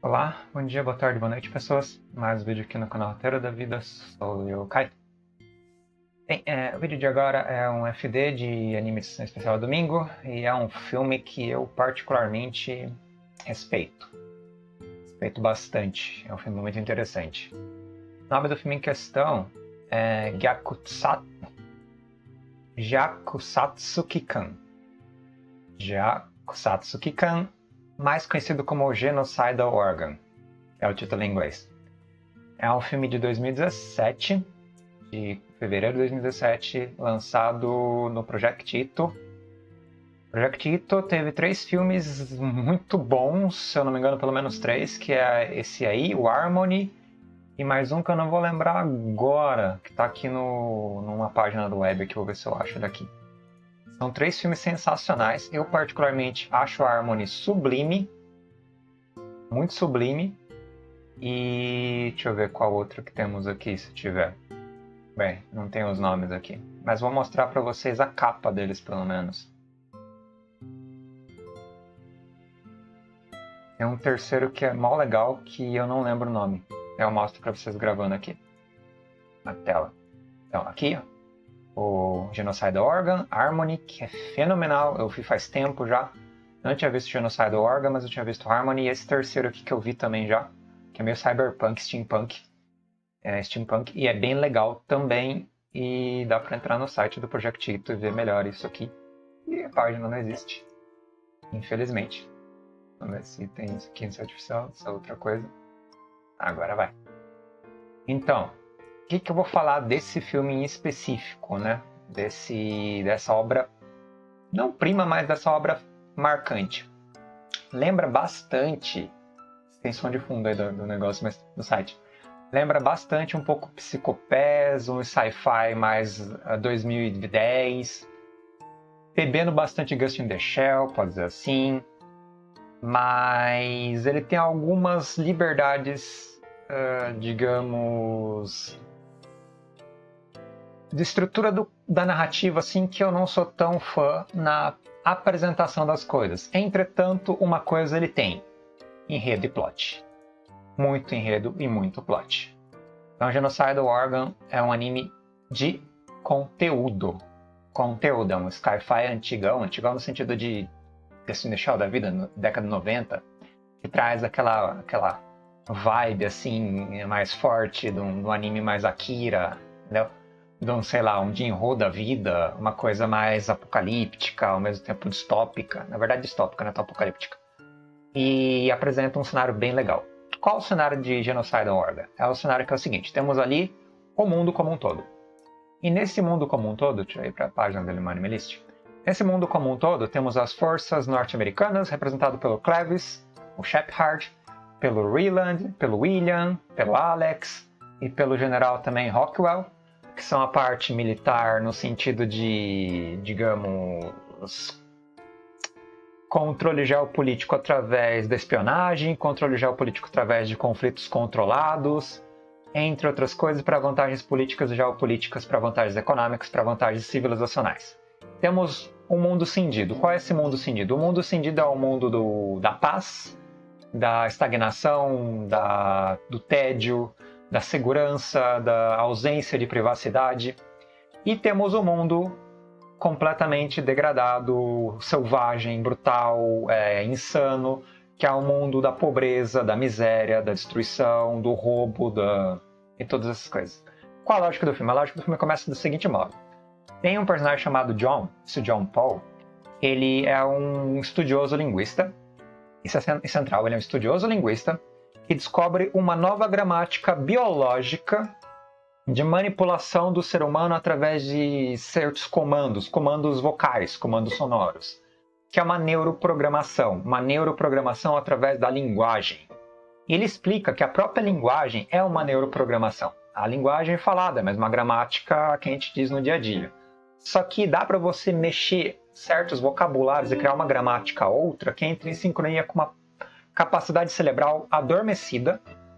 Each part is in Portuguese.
Olá, bom dia, boa tarde, boa noite, pessoas. Mais um vídeo aqui no canal Roteiro da Vida, sou eu, Kai. Bem, o vídeo de agora é um FD de anime de sessão especial domingo e é um filme que eu particularmente respeito. Respeito bastante, é um filme muito interessante. O nome do filme em questão é Gyakusatsu Kikan. Gyakusatsu Kikan, mais conhecido como Genocidal Organ, é o título em inglês. É um filme de 2017, de fevereiro de 2017, lançado no Project Ito. O Project Ito teve 3 filmes muito bons, se eu não me engano, pelo menos 3, que é esse aí, o Harmony, e mais um que eu não vou lembrar agora, que está aqui numa página do web, que eu vou ver se eu acho daqui. São 3 filmes sensacionais. Eu particularmente acho a Harmony sublime, muito sublime. E deixa eu ver qual outro que temos aqui, se tiver. Bem, não tem os nomes aqui, mas vou mostrar para vocês a capa deles, pelo menos. Tem um terceiro que é mó legal, que eu não lembro o nome. Eu mostro para vocês gravando aqui na tela. Então, aqui, ó, o Genocidal Organ, Harmony, que é fenomenal. Eu vi faz tempo já. Não tinha visto Genocidal Organ, mas eu tinha visto Harmony. E esse terceiro aqui que eu vi também já, que é meio cyberpunk, steampunk. Steampunk, e é bem legal também. E dá para entrar no site do Project Ito e ver melhor isso aqui. E a página não existe, infelizmente. Vamos ver se tem isso aqui no artificial, essa é outra coisa. Agora vai. Então, o que eu vou falar desse filme em específico, né? Dessa obra, não prima, mas dessa obra marcante. Lembra bastante, tem som de fundo aí do negócio, mas do site. Lembra bastante um pouco Psycho-Pass, um sci-fi mais 2010. Bebendo bastante Ghost in the Shell, pode dizer assim. Mas ele tem algumas liberdades, digamos, de estrutura da narrativa, assim, que eu não sou tão fã na apresentação das coisas. Entretanto, uma coisa ele tem: enredo e plot. Muito enredo e muito plot. Então, Genocidal Organ é um anime de conteúdo. Conteúdo, é um sci-fi antigão no sentido de Ghost in the Shell da vida, na década de 90, que traz aquela vibe, assim, mais forte de um anime mais Akira, entendeu? De um, sei lá, um Jinro da vida, uma coisa mais apocalíptica, ao mesmo tempo distópica. Na verdade, distópica, não é tão apocalíptica. E apresenta um cenário bem legal. Qual o cenário de Genocidal Organ? É o cenário que é o seguinte: temos ali o mundo como um todo. E nesse mundo como um todo, deixa eu ir para a página do Animalist. Nesse mundo como um todo, temos as forças norte-americanas, representado pelo Clevis, o Shepherd, pelo Ryland, pelo William, pelo Alex e pelo general também Rockwell, que são a parte militar no sentido de, digamos, controle geopolítico através da espionagem, controle geopolítico através de conflitos controlados, entre outras coisas, para vantagens políticas e geopolíticas, para vantagens econômicas, para vantagens civilizacionais. Temos um mundo cindido. Qual é esse mundo cindido? O mundo cindido é o mundo da paz, da estagnação, do tédio, da segurança, da ausência de privacidade. E temos o mundo completamente degradado, selvagem, brutal, insano, que é o mundo da pobreza, da miséria, da destruição, do roubo e todas essas coisas. Qual a lógica do filme? A lógica do filme começa do seguinte modo. Tem um personagem chamado John, esse John Paul. Ele é um estudioso linguista. Isso é central, ele é um estudioso linguista que descobre uma nova gramática biológica de manipulação do ser humano através de certos comandos vocais, comandos sonoros, que é uma neuroprogramação através da linguagem. E ele explica que a própria linguagem é uma neuroprogramação. A linguagem é falada, mas uma gramática que a gente diz no dia a dia. Só que dá para você mexer certos vocabulários e criar uma gramática outra que entra em sincronia com uma capacidade cerebral adormecida,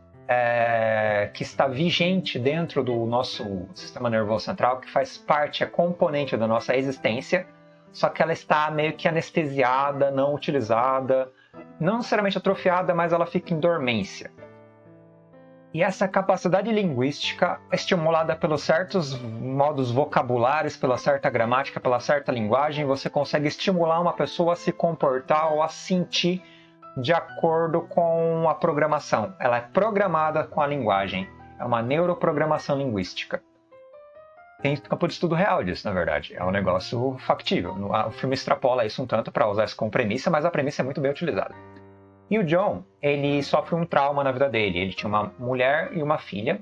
que está vigente dentro do nosso sistema nervoso central, que faz parte, é componente da nossa existência, só que ela está meio que anestesiada, não utilizada, não necessariamente atrofiada, mas ela fica em dormência. E essa capacidade linguística, estimulada pelos certos modos vocabulares, pela certa gramática, pela certa linguagem, você consegue estimular uma pessoa a se comportar ou a sentir de acordo com a programação. Ela é programada com a linguagem. É uma neuroprogramação linguística. Tem campo de estudo real disso, na verdade. É um negócio factível. O filme extrapola isso um tanto para usar isso como premissa, mas a premissa é muito bem utilizada. E o John, ele sofre um trauma na vida dele. Ele tinha uma mulher e uma filha.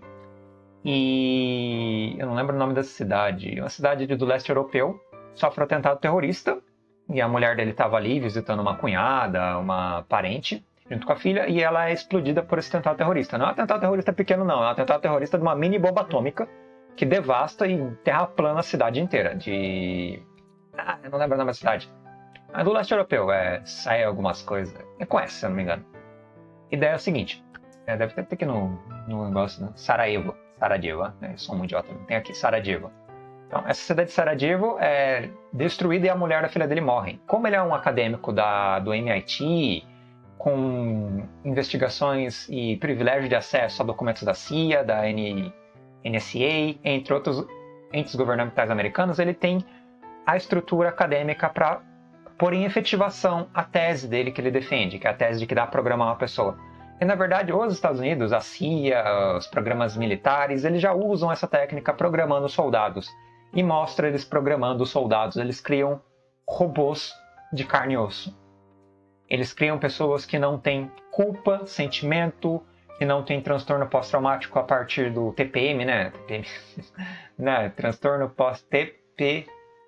E eu não lembro o nome dessa cidade. Uma cidade do leste europeu. Sofre um atentado terrorista. E a mulher dele estava ali visitando uma cunhada, uma parente, junto com a filha. E ela é explodida por esse atentado terrorista. Não é um atentado terrorista pequeno, não. É um atentado terrorista de uma mini bomba atômica que devasta e terraplana a cidade inteira. Eu não lembro o nome da cidade. É do leste europeu, sai algumas coisas. É com essa, se eu não me engano. A ideia é o seguinte: deve ter aqui no negócio, né? Sarajevo, né? Eu sou um idiota, tem aqui Sarajevo. Então, essa cidade de Sarajevo é destruída e a mulher da filha dele morre. Como ele é um acadêmico do MIT, com investigações e privilégio de acesso a documentos da CIA, da NSA, entre outros entes governamentais americanos, ele tem a estrutura acadêmica para pôr em efetivação a tese dele que ele defende, que é a tese de que dá para programar uma pessoa. E, na verdade, os Estados Unidos, a CIA, os programas militares, eles já usam essa técnica programando soldados. E mostra eles programando os soldados. Eles criam robôs de carne e osso. Eles criam pessoas que não têm culpa, sentimento, que não têm transtorno pós-traumático a partir do TPM, né? Né? Transtorno pós-TP,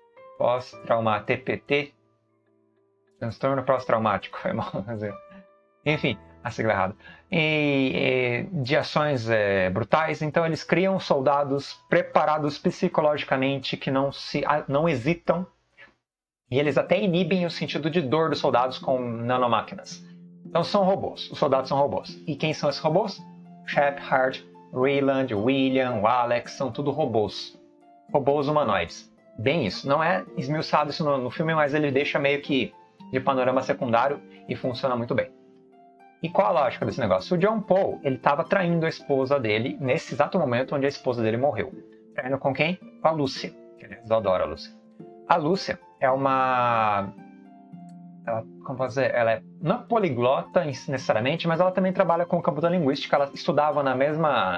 TPT. Transtorno pós-traumático, foi mal fazer. Enfim, a sigla errada. De ações brutais, então eles criam soldados preparados psicologicamente que não hesitam, e eles até inibem o sentido de dor dos soldados com nanomáquinas. Então são robôs, os soldados são robôs. E quem são esses robôs? Shepard, Rayland, William, o Alex, são tudo robôs. Robôs humanoides. Bem isso, não é esmiuçado isso no filme, mas ele deixa meio que de panorama secundário e funciona muito bem. E qual a lógica desse negócio? O John Paul, ele estava traindo a esposa dele nesse exato momento onde a esposa dele morreu. Traindo com quem? Com a Lúcia. Eles adoram a Lúcia. A Lúcia é uma... como posso dizer? Ela não é poliglota necessariamente, mas ela também trabalha com computa linguística. Ela estudava na mesma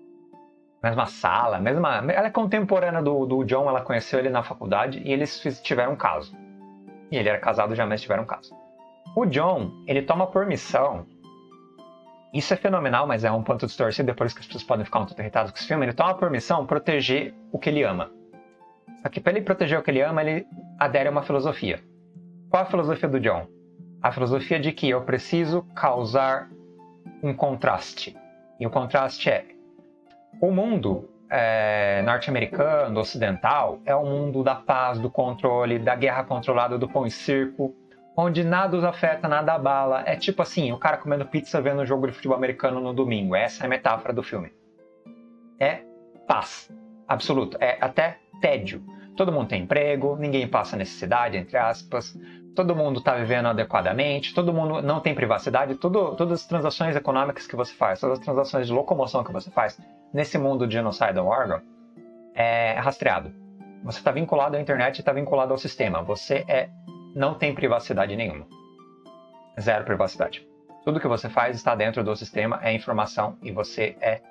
sala, ela é contemporânea do John, ela conheceu ele na faculdade e eles tiveram um caso. E ele era casado já, mas tiveram um caso. O John, ele toma por missão, isso é fenomenal, mas é um ponto distorcido, é por isso que as pessoas podem ficar um tanto irritadas com esse filme. Ele toma por missão proteger o que ele ama. Só que para ele proteger o que ele ama, ele adere a uma filosofia. Qual a filosofia do John? A filosofia de que eu preciso causar um contraste. E o contraste é: o mundo norte-americano, ocidental, é o mundo da paz, do controle, da guerra controlada, do pão e circo, onde nada os afeta, nada abala. É tipo assim, o cara comendo pizza vendo um jogo de futebol americano no domingo. Essa é a metáfora do filme. É paz absoluta, é até tédio. Todo mundo tem emprego, ninguém passa necessidade, entre aspas, todo mundo está vivendo adequadamente, todo mundo não tem privacidade, todas as transações econômicas que você faz, todas as transações de locomoção que você faz nesse mundo de Genocidal Wargame é rastreado. Você está vinculado à internet e está vinculado ao sistema. Você não tem privacidade nenhuma. Zero privacidade. Tudo que você faz está dentro do sistema, é informação, e você é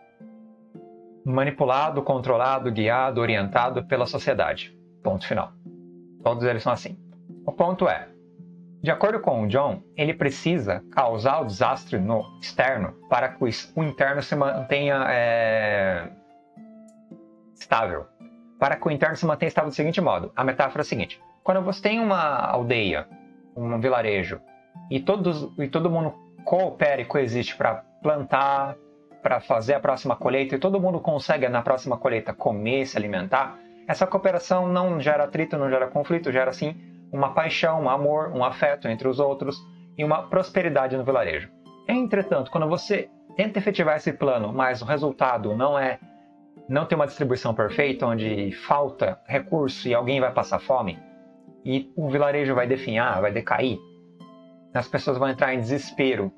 manipulado, controlado, guiado, orientado pela sociedade. Ponto final. Todos eles são assim. O ponto é, de acordo com o John, ele precisa causar o desastre no externo para que o interno se mantenha estável. Para que o interno se mantenha estável do seguinte modo. A metáfora é a seguinte: quando você tem uma aldeia, um vilarejo, e todo mundo coopera e coexiste para plantar, para fazer a próxima colheita, e todo mundo consegue na próxima colheita comer, se alimentar, essa cooperação não gera atrito, não gera conflito, gera sim uma paixão, um amor, um afeto entre os outros e uma prosperidade no vilarejo. Entretanto, quando você tenta efetivar esse plano, mas o resultado não tem uma distribuição perfeita, onde falta recurso e alguém vai passar fome, e o vilarejo vai definhar, vai decair, as pessoas vão entrar em desespero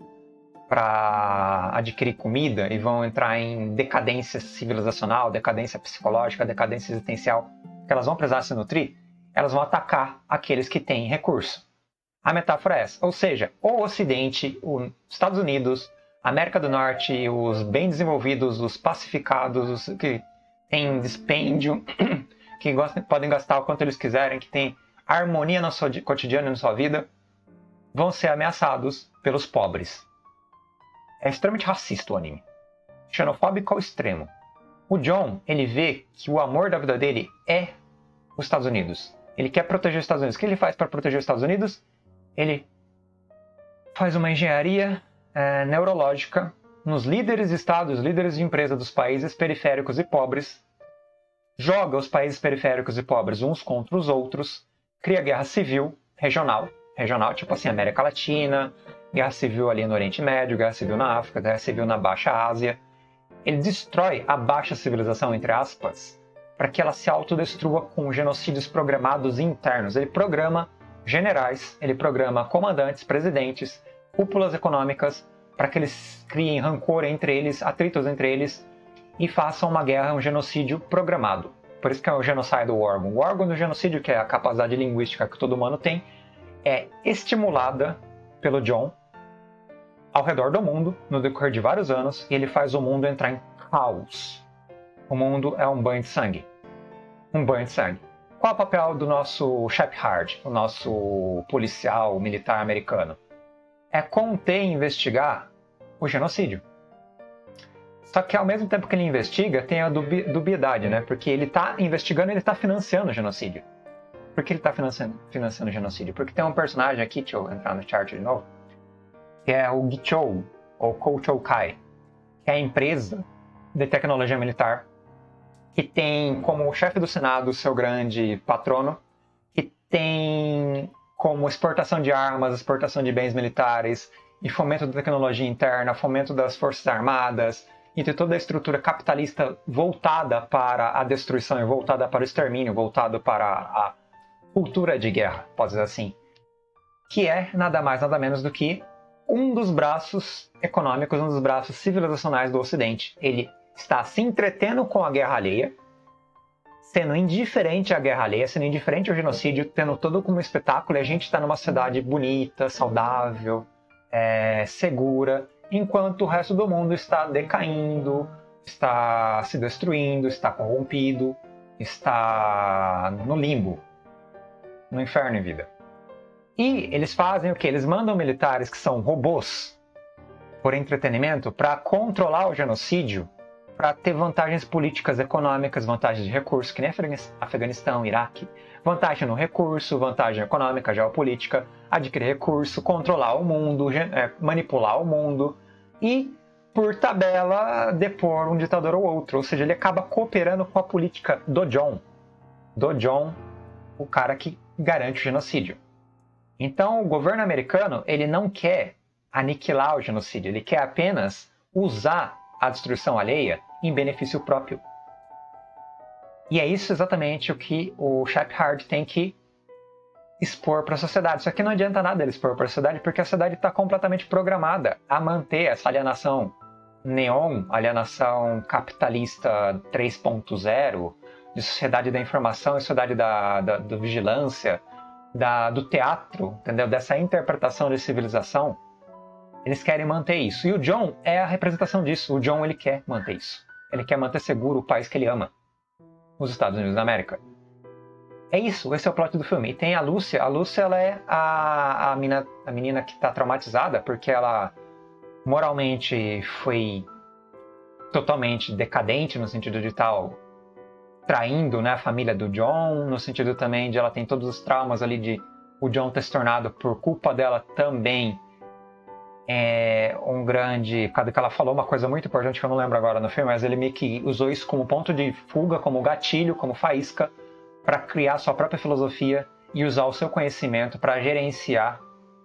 para adquirir comida e vão entrar em decadência civilizacional, decadência psicológica, decadência existencial, que elas vão precisar se nutrir, elas vão atacar aqueles que têm recurso. A metáfora é essa, ou seja, o Ocidente, os Estados Unidos, a América do Norte, os bem desenvolvidos, os pacificados, os que têm dispêndio, que podem gastar o quanto eles quiserem, que têm harmonia no seu cotidiano e na sua vida, vão ser ameaçados pelos pobres. É extremamente racista o anime. Xenofóbico ao extremo. O John, ele vê que o amor da vida dele é os Estados Unidos. Ele quer proteger os Estados Unidos. O que ele faz para proteger os Estados Unidos? Ele faz uma engenharia neurológica nos líderes de estados, líderes de empresa dos países periféricos e pobres, joga os países periféricos e pobres uns contra os outros, cria guerra civil regional, tipo assim, América Latina, guerra civil ali no Oriente Médio, guerra civil na África, guerra civil na Baixa Ásia. Ele destrói a baixa civilização, entre aspas, para que ela se autodestrua com genocídios programados internos. Ele programa generais, ele programa comandantes, presidentes, cúpulas econômicas, para que eles criem rancor entre eles, atritos entre eles, e façam uma guerra, um genocídio programado. Por isso que é o Genocide War. O órgão do genocídio, que é a capacidade linguística que todo humano tem, é estimulada pelo John ao redor do mundo, no decorrer de vários anos, e ele faz o mundo entrar em caos. O mundo é um banho de sangue. Um banho de sangue. Qual é o papel do nosso Shepard, o nosso policial militar americano? É conter e investigar o genocídio. Só que ao mesmo tempo que ele investiga, tem a dubiedade, né? Porque ele está investigando e ele está financiando o genocídio. Por que ele está financiando o genocídio? Porque tem um personagem aqui, deixa eu entrar no chart de novo, que é o Gichou, ou Kouchoukai, que é a empresa de tecnologia militar que tem como chefe do Senado o seu grande patrono, que tem como exportação de armas, exportação de bens militares e fomento da tecnologia interna, fomento das forças armadas, e de toda a estrutura capitalista voltada para a destruição e voltada para o extermínio, voltada para a cultura de guerra, pode dizer assim, que é nada mais, nada menos do que um dos braços econômicos, um dos braços civilizacionais do Ocidente. Ele está se entretendo com a guerra alheia, sendo indiferente à guerra alheia, sendo indiferente ao genocídio, tendo todo como espetáculo, e a gente está numa sociedade bonita, saudável, segura, enquanto o resto do mundo está decaindo, está se destruindo, está corrompido, está no limbo, no inferno em vida. E eles fazem o quê? Eles mandam militares que são robôs, por entretenimento, para controlar o genocídio, para ter vantagens políticas, econômicas, vantagens de recursos, que nem Afeganistão, Iraque, vantagem no recurso, vantagem econômica, geopolítica, adquirir recurso, controlar o mundo, manipular o mundo e, por tabela, depor um ditador ou outro. Ou seja, ele acaba cooperando com a política do John. Do John, o cara que garante o genocídio. Então, o governo americano, ele não quer aniquilar o genocídio, ele quer apenas usar a destruição alheia em benefício próprio. E é isso exatamente o que o Shepard tem que expor para a sociedade. Só que não adianta nada ele expor para a sociedade, porque a sociedade está completamente programada a manter essa alienação neon, alienação capitalista 3.0, de sociedade da informação, sociedade da vigilância, do teatro, entendeu? Dessa interpretação de civilização. Eles querem manter isso. E o John é a representação disso. O John, ele quer manter isso. Ele quer manter seguro o país que ele ama. Os Estados Unidos da América. É isso. Esse é o plot do filme. E tem a Lúcia. A Lúcia, ela é a menina que está traumatizada porque ela moralmente foi totalmente decadente no sentido de tal traindo, né, a família do John, no sentido também de ela tem todos os traumas ali de o John ter se tornado, por culpa dela também, um grande... Cada que ela falou uma coisa muito importante que eu não lembro agora no filme, mas ele meio que usou isso como ponto de fuga, como gatilho, como faísca, para criar sua própria filosofia e usar o seu conhecimento para gerenciar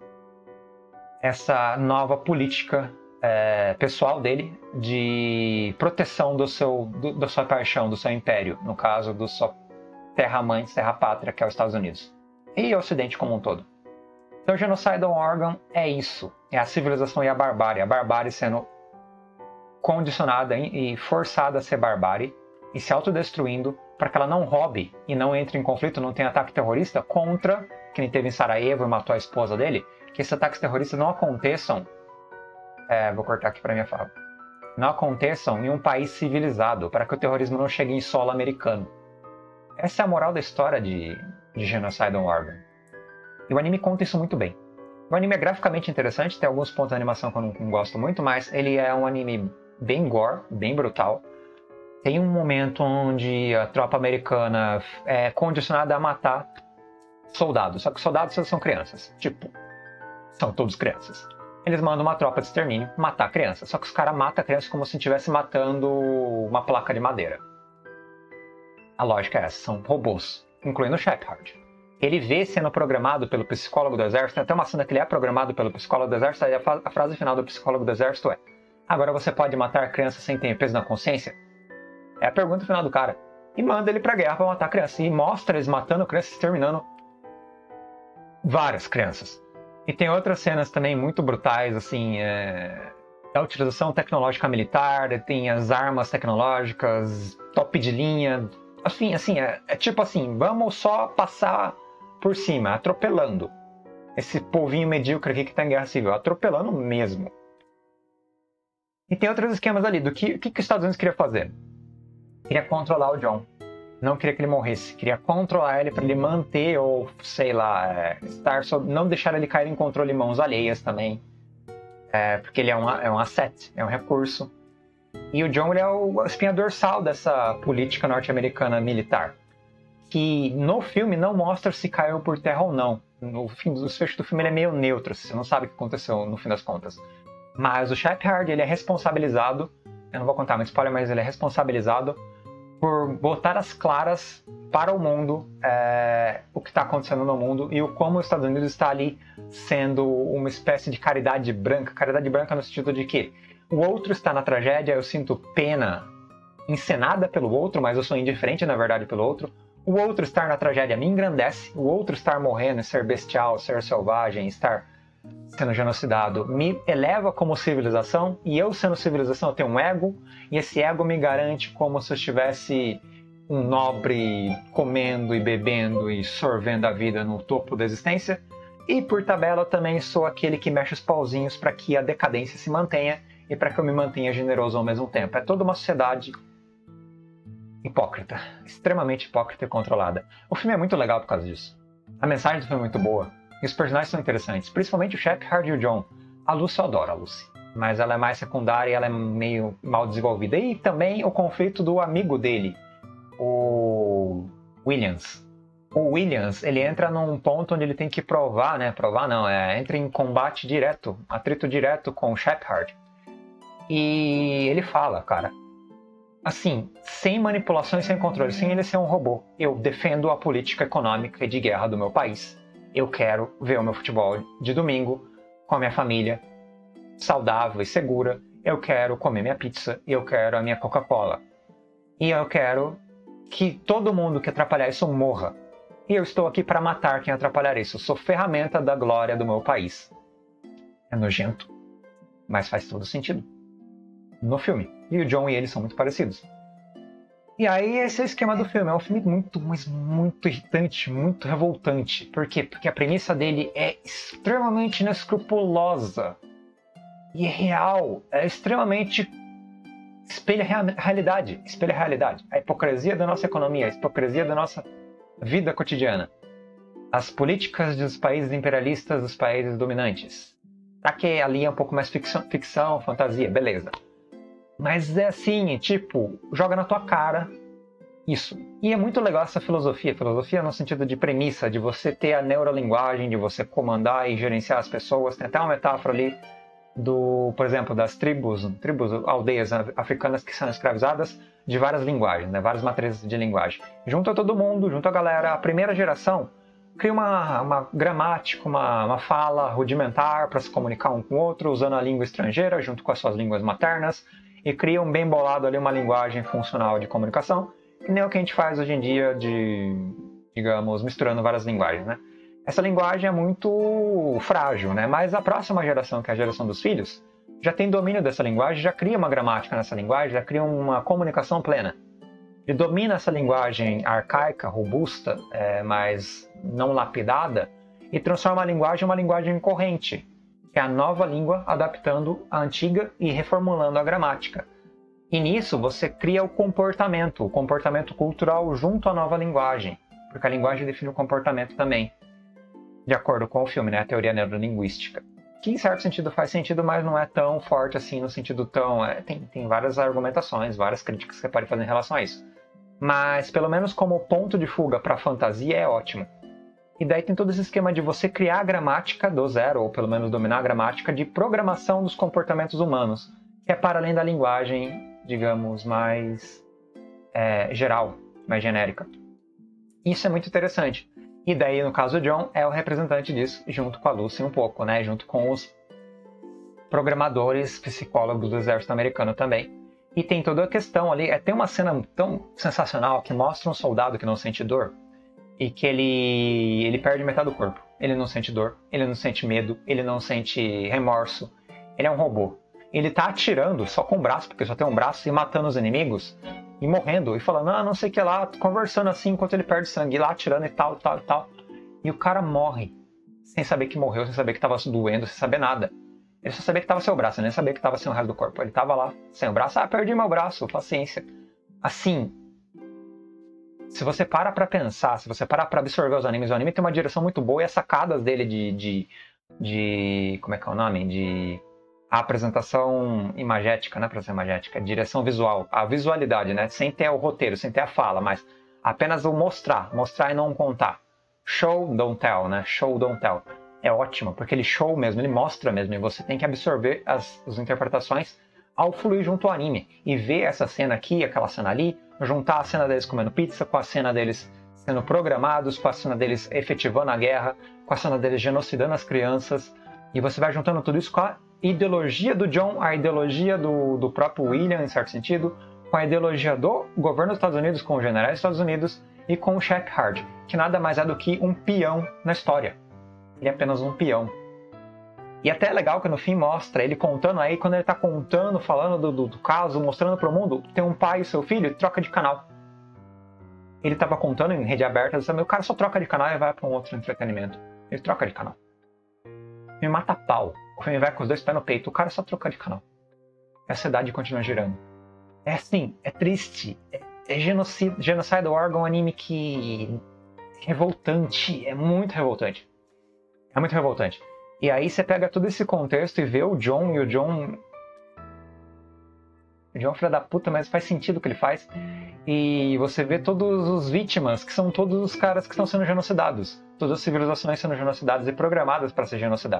essa nova política pessoal dele de proteção da sua paixão, do seu império, no caso do sua terra-mãe, terra-pátria, que é os Estados Unidos. E o Ocidente como um todo. Então, Genocidal Organ é isso. É a civilização e a barbárie sendo condicionada e forçada a ser barbárie e se autodestruindo para que ela não roube e não entre em conflito, não tenha ataque terrorista contra, que nem teve em Sarajevo e matou a esposa dele, que esses ataques terroristas não aconteçam, vou cortar aqui para minha fala, não aconteçam em um país civilizado, para que o terrorismo não chegue em solo americano. Essa é a moral da história de Genocidal Organ. E o anime conta isso muito bem. O anime é graficamente interessante, tem alguns pontos de animação que eu não gosto muito, mas ele é um anime bem gore, bem brutal. Tem um momento onde a tropa americana é condicionada a matar soldados, só que soldados são crianças, tipo, são todos crianças. Eles mandam uma tropa de extermínio matar crianças, só que os caras matam a criança como se estivesse matando uma placa de madeira. A lógica é essa, são robôs, incluindo o Shepard. Ele vê sendo programado pelo psicólogo do exército, tem até uma cena que ele é programado pelo psicólogo do exército, aí a frase final do psicólogo do exército é: agora você pode matar crianças sem ter peso na consciência? É a pergunta final do cara. E manda ele pra guerra pra matar crianças. E mostra eles matando crianças, exterminando várias crianças. E tem outras cenas também muito brutais, assim, a utilização tecnológica militar, tem as armas tecnológicas, top de linha. Assim, é tipo assim, vamos só passar por cima, atropelando esse povinho medíocre aqui que tá em guerra civil, atropelando mesmo. E tem outros esquemas ali, do que os Estados Unidos queria fazer? Queria controlar o John. Não queria que ele morresse. Queria controlar ele para ele manter, ou sei lá, não deixar ele cair em controle em mãos alheias também. Porque ele é um asset, é um recurso. E o John ele é o espinha dorsal dessa política norte-americana militar. Que no filme não mostra se caiu por terra ou não. No fim, o desfecho do filme ele é meio neutro, você não sabe o que aconteceu no fim das contas. Mas o Shepard ele é responsabilizado, eu não vou contar muito spoiler, mas ele é responsabilizado por botar as claras para o mundo o que está acontecendo no mundo e como os Estados Unidos está ali sendo uma espécie de caridade branca no sentido de que o outro está na tragédia, eu sinto pena encenada pelo outro, mas eu sou indiferente na verdade pelo outro. O outro estar na tragédia me engrandece, o outro estar morrendo, ser bestial, ser selvagem, estar sendo genocidado, me eleva como civilização, e eu sendo civilização eu tenho um ego, e esse ego me garante como se eu estivesse um nobre comendo e bebendo e sorvendo a vida no topo da existência, e por tabela eu também sou aquele que mexe os pauzinhos para que a decadência se mantenha e para que eu me mantenha generoso ao mesmo tempo. É toda uma sociedade hipócrita, extremamente hipócrita e controlada. O filme é muito legal por causa disso. A mensagem do filme é muito boa. E os personagens são interessantes, principalmente o Shepard e o John. A Lucy eu adoro a Lucy, mas ela é mais secundária e ela é meio mal desenvolvida. E também o conflito do amigo dele, o Williams. O Williams, ele entra num ponto onde ele tem que provar, né? Provar não, entra em combate direto, atrito direto com o Shepard. E ele fala, cara, assim, sem manipulação e sem controle, sem ele ser um robô, eu defendo a política econômica e de guerra do meu país. Eu quero ver o meu futebol de domingo com a minha família, saudável e segura. Eu quero comer minha pizza e eu quero a minha Coca-Cola. E eu quero que todo mundo que atrapalhar isso morra. E eu estou aqui para matar quem atrapalhar isso. Eu sou ferramenta da glória do meu país. É nojento, mas faz todo sentido no filme. E o John e ele são muito parecidos. E aí esse é o esquema do filme. É um filme muito, mas muito irritante, muito revoltante. Por quê? Porque a premissa dele é extremamente inescrupulosa. E é real. É extremamente... espelha a realidade. Espelha a realidade. A hipocrisia da nossa economia. A hipocrisia da nossa vida cotidiana. As políticas dos países imperialistas, dos países dominantes. Tá que ali é um pouco mais ficção, fantasia, beleza. Mas é assim, tipo, joga na tua cara isso. E é muito legal essa filosofia. Filosofia no sentido de premissa, de você ter a neurolinguagem, de você comandar e gerenciar as pessoas. Tem até uma metáfora ali por exemplo, das tribos, aldeias africanas que são escravizadas de várias linguagens, né? Várias matrizes de linguagem. Junta todo mundo, junta a galera. A primeira geração cria uma gramática, uma fala rudimentar para se comunicar um com o outro, usando a língua estrangeira junto com as suas línguas maternas. E criam bem bolado ali uma linguagem funcional de comunicação, que nem o que a gente faz hoje em dia digamos, misturando várias linguagens, né? essa linguagem é muito frágil, né? Mas a próxima geração, que é a geração dos filhos, já tem domínio dessa linguagem, já cria uma gramática nessa linguagem, já cria uma comunicação plena. Ele domina essa linguagem arcaica, robusta, mas não lapidada, e transforma a linguagem em uma linguagem corrente, que é a nova língua adaptando a antiga e reformulando a gramática. E nisso você cria o comportamento cultural junto à nova linguagem, porque a linguagem define o comportamento também, de acordo com o filme, né? A teoria neurolinguística. Que em certo sentido faz sentido, mas não é tão forte assim, no sentido tão... Tem várias argumentações, várias críticas que você pode fazer em relação a isso. Mas pelo menos como ponto de fuga para a fantasia é ótimo. E daí tem todo esse esquema de você criar a gramática do zero, ou pelo menos dominar a gramática de programação dos comportamentos humanos, que é para além da linguagem, digamos, mais geral, mais genérica. Isso é muito interessante. E daí, no caso, o John é o representante disso, junto com a Lucy um pouco, né? Junto com os programadores, psicólogos do exército americano também. E tem toda a questão ali, tem uma cena tão sensacional que mostra um soldado que não sente dor e que ele perde metade do corpo. Ele não sente dor, ele não sente medo, ele não sente remorso. Ele é um robô. Ele tá atirando só com o braço, porque só tem um braço, e matando os inimigos, e morrendo, e falando, não sei o que lá, conversando assim enquanto ele perde sangue, e lá atirando e tal. E o cara morre, sem saber que morreu, sem saber que tava doendo, sem saber nada. Ele só sabia que tava sem o braço, ele nem sabia que tava sem o resto do corpo. Ele tava lá, sem o braço, perdi meu braço, paciência. Assim, se você para pra pensar, se você parar pra absorver os animes, o anime tem uma direção muito boa, e as sacadas dele de como é que é o nome? De a apresentação imagética, não é pra ser imagética, direção visual, a visualidade, né? Sem ter o roteiro, sem ter a fala, mas apenas o mostrar e não contar. Show, don't tell, né? Show, don't tell. É ótimo, porque ele show mesmo, ele mostra mesmo, e você tem que absorver as interpretações ao fluir junto ao anime. E ver essa cena aqui, aquela cena ali, juntar a cena deles comendo pizza com a cena deles sendo programados, com a cena deles efetivando a guerra, com a cena deles genocidando as crianças, e você vai juntando tudo isso com a ideologia do John, a ideologia do próprio William, em certo sentido, com a ideologia do governo dos Estados Unidos, com os generais dos Estados Unidos e com o Shepard, que nada mais é do que um peão na história. Ele é apenas um peão. E até é legal que no fim mostra ele contando aí, quando ele tá contando, falando do caso, mostrando pro mundo, tem um pai e seu filho, troca de canal. Ele tava contando em rede aberta, o cara só troca de canal e vai pra um outro entretenimento. Ele troca de canal. Me mata pau. O filme vai com os dois pés no peito, o cara só troca de canal. E a cidade continua girando. É assim, é triste. É Genocidal War, um anime que... revoltante. É muito revoltante. É muito revoltante. E aí você pega todo esse contexto e vê o John, e o John... O John é filho da puta, mas faz sentido o que ele faz. E você vê todos os vítimas, que são todos os caras que estão sendo genocidados. Todas as civilizações sendo genocidadas e programadas para se genocidar.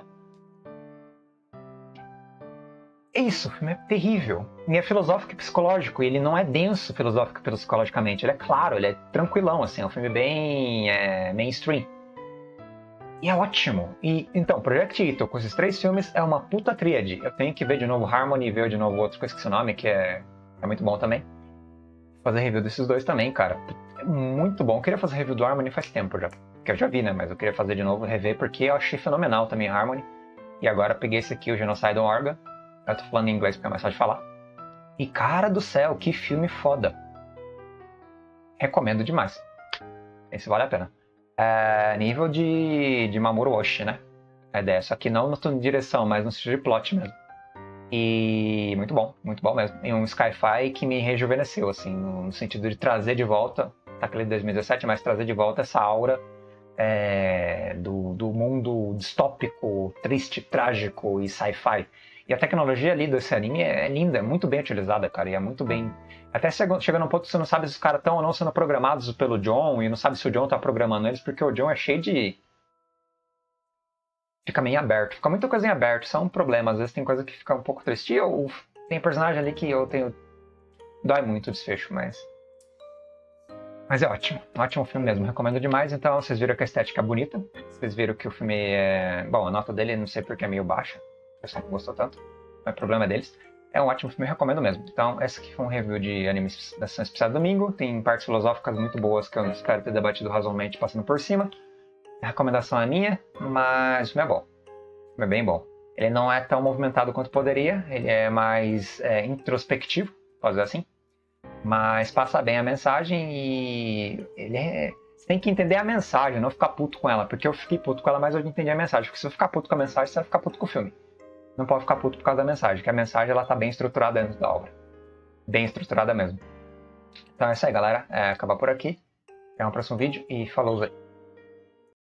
É isso, o filme é terrível. E é filosófico e psicológico, e ele não é denso filosófico e psicologicamente. Ele é claro, ele é tranquilão, assim, é um filme bem mainstream. E é ótimo. E então, Project Ito, com esses 3 filmes, é uma puta tríade. Eu tenho que ver de novo Harmony e ver de novo outro que eu esqueci o nome, que é muito bom também. Fazer review desses 2 também, cara. É muito bom. Eu queria fazer review do Harmony faz tempo já. Que eu já vi, né? Mas eu queria fazer de novo, rever, porque eu achei fenomenal também Harmony. E agora eu peguei esse aqui, o Genocidal Organ. Eu tô falando em inglês porque é mais fácil de falar. E cara do céu, que filme foda. Recomendo demais. Esse vale a pena. Nível de Mamoru Oshii, né? A ideia, só que não na direção, mas no sentido de plot mesmo. E muito bom mesmo. E um sci-fi que me rejuvenesceu, assim, no sentido de trazer de volta, tá aquele de 2017, mas trazer de volta essa aura do mundo distópico, triste, trágico e sci-fi. E a tecnologia ali desse anime é linda, é muito bem utilizada, cara, e é muito bem... Até chega num ponto que você não sabe se os caras estão ou não sendo programados pelo John, e não sabe se o John tá programando eles, porque o John é cheio de... Fica meio aberto, fica muita coisa em aberto, isso é um problema. Às vezes tem coisa que fica um pouco triste, ou tem personagem ali que eu tenho... Dói muito o desfecho, mas é ótimo, um ótimo filme mesmo, recomendo demais. Então vocês viram que a estética é bonita, vocês viram que o filme é... Bom, a nota dele não sei porque é meio baixa, o pessoal não gostou tanto, mas o problema é deles. É um ótimo filme, recomendo mesmo. Então, esse aqui foi um review de animes da Sessão Especial Domingo. Tem partes filosóficas muito boas que eu espero ter debatido razoavelmente passando por cima. A recomendação é minha, mas o filme é bom. O filme é bem bom. Ele não é tão movimentado quanto poderia, ele é mais introspectivo, pode dizer assim. Mas passa bem a mensagem e você tem que entender a mensagem, não ficar puto com ela. Porque eu fiquei puto com ela, mas eu entendi a mensagem. Porque se eu ficar puto com a mensagem, você vai ficar puto com o filme. Não pode ficar puto por causa da mensagem, que a mensagem ela tá bem estruturada dentro da obra. Bem estruturada mesmo. Então é isso aí, galera. Acabar por aqui. Até o próximo vídeo e falou aí.